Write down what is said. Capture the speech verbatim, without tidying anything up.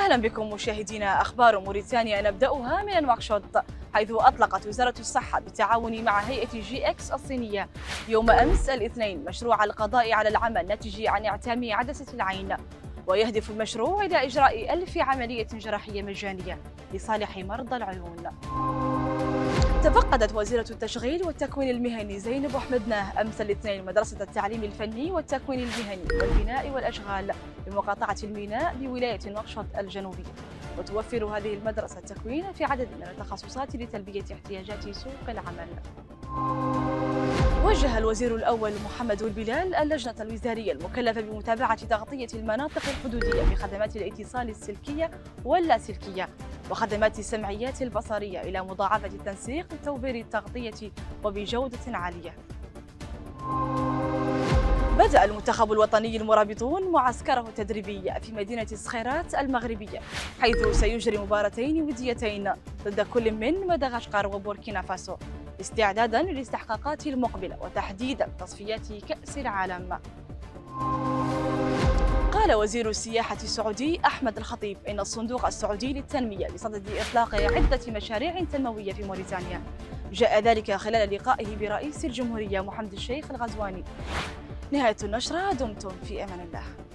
أهلا بكم مشاهدينا. أخبار موريتانيا نبدأها من نواكشوط، حيث أطلقت وزارة الصحة بالتعاون مع هيئة جي إكس الصينية يوم أمس الاثنين مشروع القضاء على العمى الناتج عن إعتام عدسة العين، ويهدف المشروع إلى إجراء ألف عملية جراحية مجانية لصالح مرضى العيون. تفقدت وزيرة التشغيل والتكوين المهني زينب أحمدناه أمس الاثنين مدرسة التعليم الفني والتكوين المهني والبناء والأشغال بمقاطعة الميناء بولاية نواكشوط الجنوبية، وتوفر هذه المدرسة التكوين في عدد من التخصصات لتلبية احتياجات سوق العمل. وجه الوزير الأول محمد البلال اللجنة الوزارية المكلفة بمتابعة تغطية المناطق الحدودية بخدمات الاتصال السلكية واللاسلكية وخدمات السمعيات البصرية إلى مضاعفة التنسيق لتوفير التغطية وبجودة عالية. بدأ المنتخب الوطني المرابطون معسكره التدريبي في مدينة صخيرات المغربية، حيث سيجري مباراتين وديتين ضد كل من مدغشقر وبوركينا فاسو استعدادا للاستحقاقات المقبلة وتحديدا تصفيات كأس العالم. قال وزير السياحة السعودي أحمد الخطيب إن الصندوق السعودي للتنمية بصدد إطلاق عدة مشاريع تنموية في موريتانيا. جاء ذلك خلال لقائه برئيس الجمهورية محمد الشيخ الغزواني. نهاية النشرة، دمتم في أمان الله.